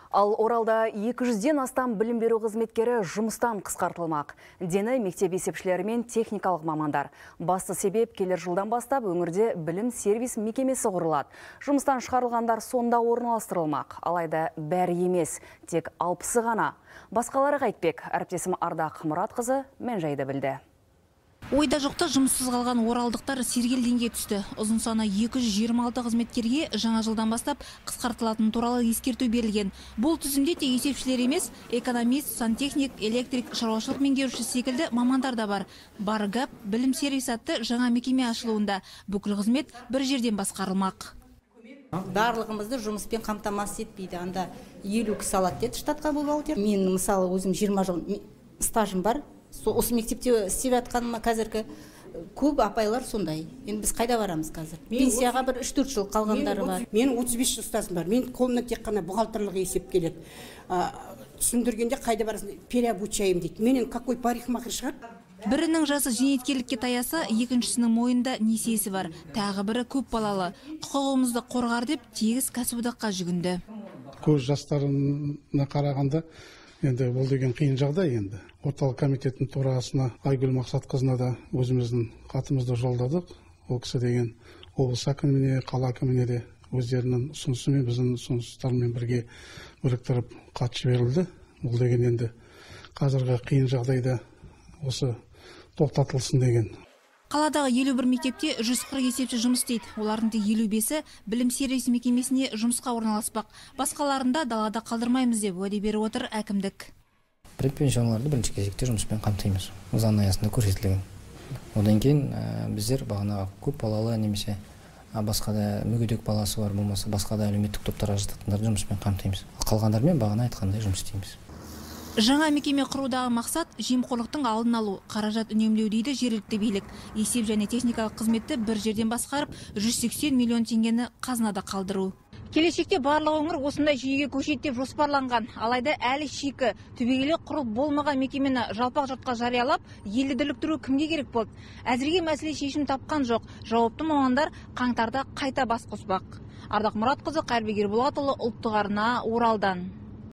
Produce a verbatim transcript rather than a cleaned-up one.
Ал Оралда екі жүзден астам білім беру қызметкері жұмыстан қысқартылмақ. Дені мектеп есепшілері мен техникалық мамандар. Басты себеп келер жылдан бастап өңірде білім сервис мекемесі құрылады. Жұмыстан шығарылғандар сонда орналастырылмақ. Алайда бәрі емес, тек алпысы ғана. Басқалары қайтпек. Әріптесім Ардақ Мұратқызы мән-жайды білді. Ойда жоқта жұмыссыз қалған оралдықтар сергелденге түсті. Ұзын саны екі жүз жиырма алты қызметкерге жаңа жылдан бастап қысқартылатын туралы ескерту берілген. Бұл тізімде тек есепшілер емес, экономист, сантехник, электрик, шаруашылық меңгеруші секілді мамандар да бар. Баргап білім сервис атты жаңа мекеме ашылуында бүкіл қызмет бір жерден басқарылмақ. Барлығымызды жұмыспен қамтамасыз етпейді. Анда елу кісі алады деді штатқа бухгалтер. Мен мысалы өзім жиырма жыл стажым бар. Осы мектепте істеп жатқаныма қазіргі көп апайлар сондай. Енді біз қайда барамыз қазір? Пенсияға бір үш төрт жыл қалғандары бар. Мен отыз бес жыл стажым бар. Мен қолымнан тек қана бухгалтерлік есеп келеді. Түсіндіргенде қайда барасың? Переобучаем дейді. Менен какой парикмахер шығар? Бірінің жасы зейнеткерлікке таяса, екіншісінің мойнында несиесі бар. Тағы бірі көп балалы. Құқығымызды қорғар деп тегіс кәсіподаққа жүгінді. Көз жастарына қарағанда енді бұл деген қиын жағдай енді. Орталық комитеттің төрағасына Айгүл Мақсатқызына да өзіміздің хатымызды жолдадық. Ол кісі деген облыс әкіміне, қала әкіміне де өздерінің ұсынысымен біздің ұсыныстармен бірге біріктіріп хат жіберілді. Бұл деген енді қазіргі қиын жағдайда осы тоқтатылсын деген. Қаладағы елу бір мектепте жүз қырық есепші жұмыс істейді. Олардың тек елу бесі білім сервис мекемесіне жұмысқа орналаспақ. Басқаларында далада қалдырмаймыз деп уәде беріп отыр әкімдік. Предпенсионерларды бірінші кезекте жұмыспен қамтимыз. Заң аясында көрсетілген. Одан кейін біздер бағана көп балалы немесе басқа да мүгедек баласы бар болмаса басқа да әлеуметтік топтарға жататындарды жұмыспен қамтимыз. Қалғандармен бағана айтқандай жұмыс істейміз. Жаңа мекеме құрудағы мақсат жемқорлықтың алдын алу, қаражат үнемдеу дейді жергілікті билік. Есеп және техникалық қызметті бір жерден басқарып, жүз сексен миллион теңгені қазынада қалдыру. Келешекте барлық өңір осындай жүйеге көшеді деп жоспарланған. Алайда әлі шикі, түбегейлі құрылып болмаған мекемені жалпақ жұртқа жариялап, елді дүрліктіру кімге керек болды? Әзірге мәселе шешім тапқан жоқ. Жауапты мамандар қаңтарда қайта бас қоспақ. Ардақ Мұратқызы, Қайырбек Ерболатұлы, ұлттық арна, Оралдан.